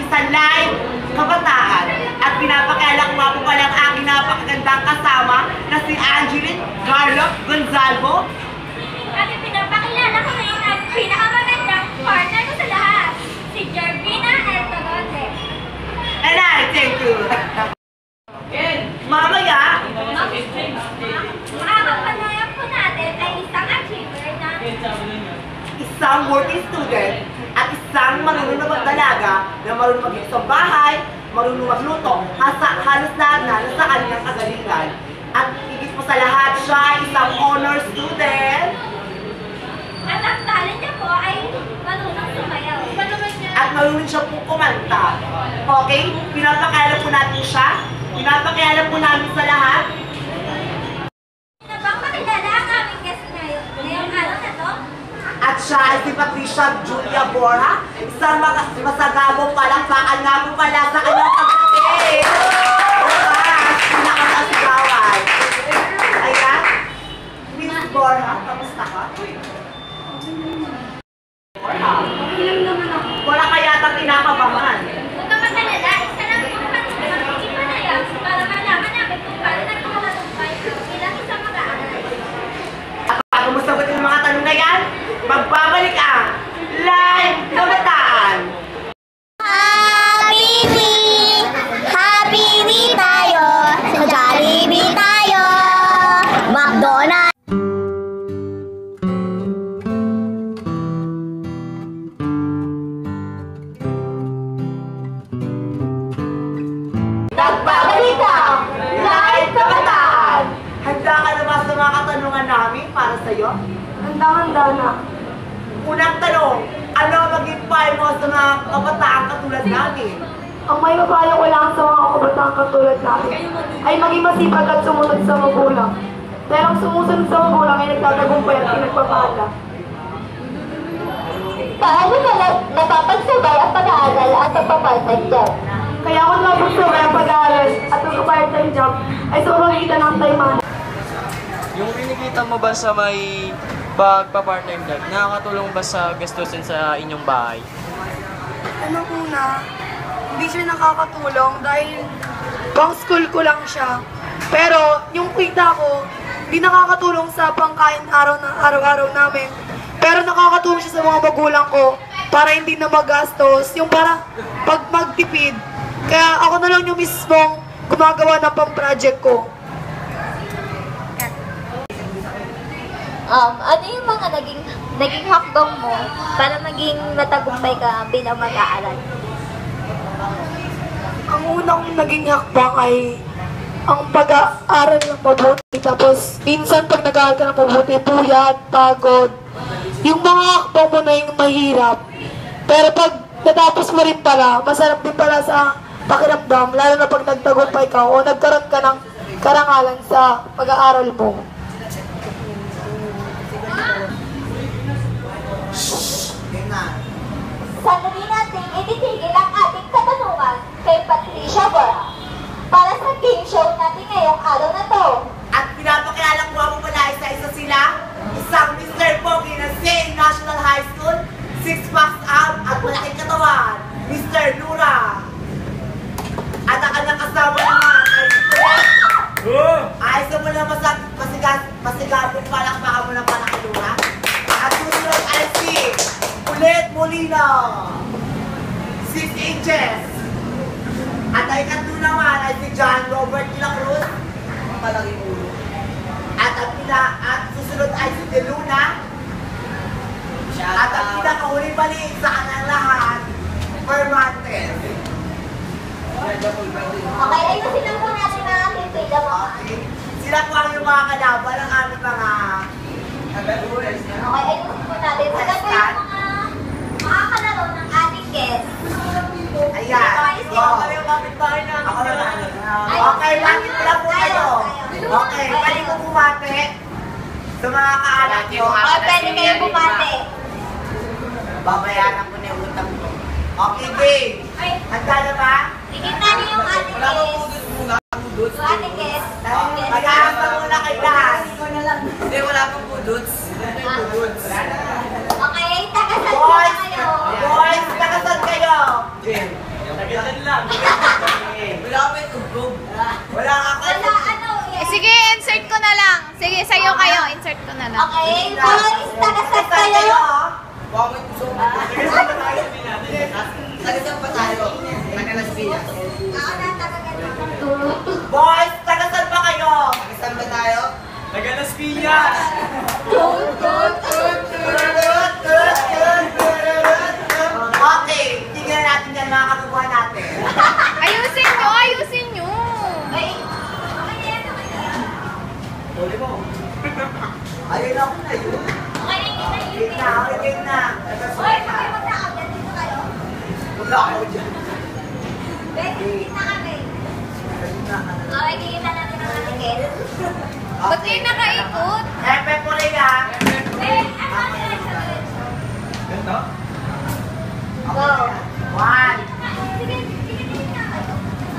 sa live kabataan. At pinapakiala ko nga po pala ang aking napakagandang kasama na si Angeline Carlo Gonzalvo. At pinapakilala ko ngayon ang pinakamagandang partner ko sa lahat, si Jervina and Tagote. And I thank you. Mamaya, makakapanayam po natin ay isang achiever na isang working student at isang marunong na magdalaga na marunong mag-isip sa bahay, marunong magluto, halos lahat na nasa kanyang kagalingan. At higit po sa lahat, siya ay isang honor student. at ang talent niya po ay marunong sumayaw. At marunong siya po kumanta. Okay? Pinapakialam po natin siya. Pinapakialam po namin sa lahat. Na bang makilala ang aming guest ngayong araw na to? At siya ay si Patricia Julia Borja. Isang masagabong palakpakan nga po pala sa kanyang pagkating. Pinakamaasigawan. Ayan. Miss Borja, kamusta ka? Borja. Wala ka yata kinakabahan. Huwag ka magalala, isa lang po kami ipanayam para malaman namin kung paano nagkakatagumpay bilang isang mag-aaral. At bago mo sagutin yung mga tanong na yan, magbabalik ang Live Kabataan! Happy Meal tayo! Sa Jollibee tayo! McDonald's! Nagbabalik ang Live Kabataan! Handa ka na ba sa mga katanungan namin para sa'yo? Handa-handa na. Unang tanong, ano maging payo mo sa mga kabataan katulad namin? Ang may papayo ko lang sa mga kabataan katulad natin ay maging masipag at sumunod sa magulang. Dahil ang sumusunod sa magulang ay nagtatagumpay at pinagpapala. Paano ka napapagsabay ang pag-aaral at pagpapaltag job? Kaya kung napagsabay ang pag-aaral at ang part-time job ay sa pamagitan ng tayman. Yung kinikita mo ba sa may pagpa-part-time job, nakakatulong ba sa gastusin sa inyong bahay? Unang una, hindi siya nakakatulong dahil pang school ko lang siya. Pero yung kita ko, hindi nakakatulong sa pangkain araw-araw namin. Pero nakakatulong siya sa mga magulang ko para hindi na magastos, yung para pag magtipid. Kaya ako na lang yung mismong gumagawa ng pang-project ko. Ano yung mga naging hakbang mo para maging matagumpay ka bilang mag-aaral? Ang unang naging hakbang ay ang pag-aaral ng mabuti. Tapos, minsan pag nag-aaral ka ng mabuti, puyat, pagod. Yung mga hakbang mo na yung mahirap. Pero pag natapos mo rin pala, masarap din pala sa pakiramdam, lalo na pag nagtagumpay ka o nagkaroon ka ng karangalan sa pag-aaral mo. Sandali natin ititigil ang ating katanungan kay Patricia Borja para sa game show natin ngayong araw na to. At pinapakilala ko mo pala isa-isa sila, isang Mr. Pogi na St. National High School, 6 packs up at malaking katawan, Mr. Lura. At ang kanyang kasama naman ay ayos mo na masigabong palakpakan mo ng malaki Lura. At susunod ay si Ulit Molina, 6 inches. At ay ikatlo naman ay si John Robert de la Cruz, malaking ulo. At susunod ay si De Luna. At ang pinakahuling balik sa kanang lahat, Permantes. Okay, ayusin lang po natin ang ating pila mga. Sila po ang yung mga kalaban ng aming mga Okay, ayusin po natin. Sila po yung mga kalaro ng ating guest. ayan. Ako na lang. Okay, langit ko lang po kayo. Okay, pwede ko bumate sa mga kaanak nyo. O, pwede kayo bumate. Babayaran ko na yung utang ko. Okay, game. Handa na ba? Tignan niyo yung ating guest. Yung ating guest. Mag-aamba muna kay lahat. Hindi, wala pang puduts. Okay, tagasan po Boys, kayo. boys, nakasan kayo. na lang. Okay, boys, tagasat kayo. Tagasan pa tayo. Tagalas Pinas. Ako na, tagagat. Boys, tagasan pa kayo? Tagasan ba tayo? Tagalas Pinas! Okay, tingnan natin yan mga katubuhan natin. Ayusin nyo, ayusin nyo. Ay, okay na yan, okay na yan. Huli mo. Ayun ako na yun. Okay na yun, Game na, okay, game na. Hoy, kami magkakagad dito kayo. Wala ako dyan. Beses, na kami. Okay, kikita natin ang ating guest. Ba't kayo nakaikot? Epe po rin ha. Eh, ano ang direction? Ganito? Go. One. Sige, sige, sige na kayo.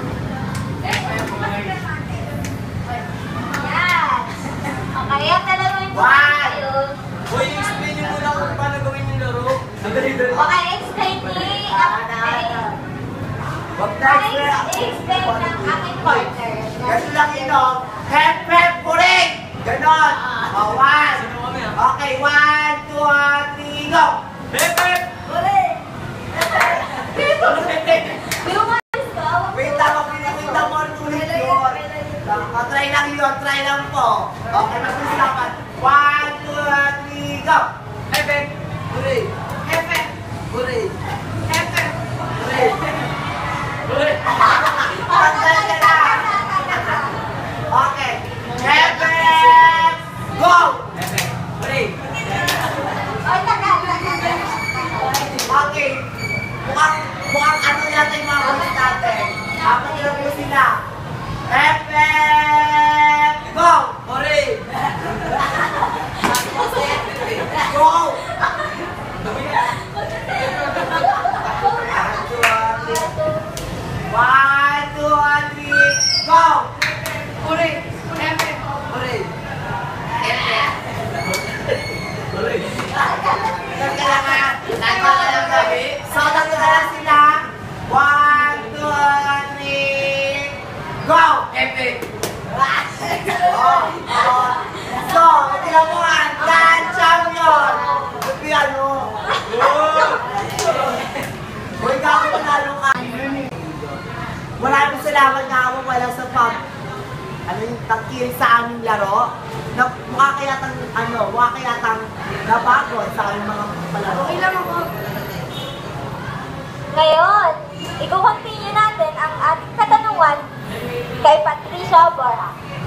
Yan. Okay, ang talalawin po kayo. Boy, explain nyo muna kung paano gawin yung laro. Dali-dali. Okay, explain ni Wag na explain ng aking partner. Ganun lang ino. Hep, hep, puring! Ganon. One. Okay, 1, 2, 3, go! Hep, hep! Wait lang, wait lang mo ulit yun. Try lang yun, try lang po. Okay, mag-usapan. 1, 2, 3, go! Hep, hep! Puring! Hep, hep! Puring! Hep, hep! Puring! Huli! Tandal ka na! Okay. Hep, hep! Go! Hep, hep! Huli! Okay. Mukhang ano yata yung mga boys natin. Apat nila po sila. Hep, hep! Go! Huli! Go! One, two, three, go! Huli! Hep, hep! Huli! Hep, hep! Huli! Kailangan. Nagpapalang gabi. So, tatlo na lang sila. 1, 2, 3, go! Epic! So, tignan mo nga. Dan champion! Sabi ano? Uy, kako panalo ka. Maraming salamat nga ako wala sa yung tangkil sa aming laro. Na mukha kayatang nabago sa aming mga palaro. Okay lang ako. Ngayon, i-continue natin ang ating katanungan kay Patricia Bora.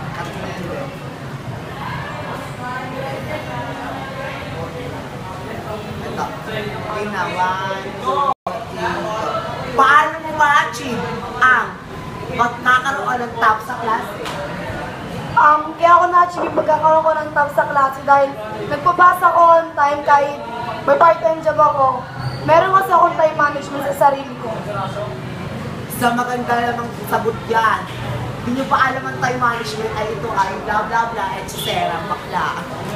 Ito. Okay na. 1, 2, 3. Paano mo ma-achieve ang magkakaroon ng top sa klase? Kaya ako na-achieve yung magkakaroon ko ng top sa klase dahil nagpabasa ko on time kahit may part-time job ako. Meron kasi akong time management sa sarili ko. Sa maganda namang sagot yan. Hindi nyo pa alam ang time management ay ito ay bla bla bla etc. Bakla.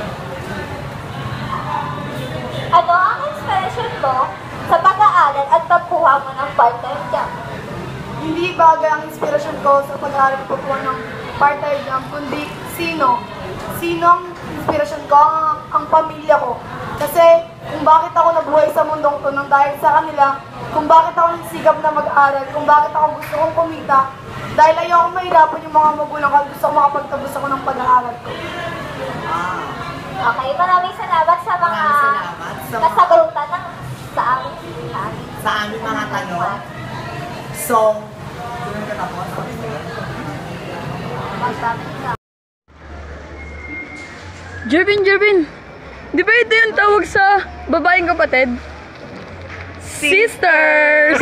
Ano ang inspiration mo sa pag-aaral at pagkuha mo ng part-time job? Hindi bagay ang inspirasyon ko sa pag-aaral ko po ng part-time job, kundi sino ang inspirasyon ko, ang pamilya ko. Kasi kung bakit ako nabuhay sa mundong to nang dahil sa kanila, kung bakit ako nagsigap na mag-aral, kung bakit ako gusto kong kumita, dahil ayoko mahirapan yung mga magulang ko, gusto ko makapagtapos ako ng pag-aaral ko. Okay, maraming salamat sa mga Maraming salamat sa mga- kasagutan ng sa aming Sa aming mga tanong. So, sino ka tapos? Jervin, di ba ito yung tawag sa babaeng kapatid? Sisters!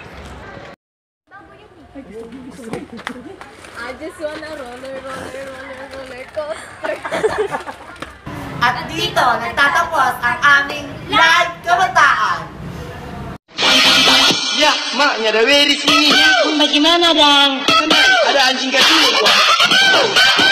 I just wanna roller coaster. At dito, nagtatapos ang aming live kabataan. Ya, mak, ada weri sini. Bagaimana, Dang? Ada anjing kecil.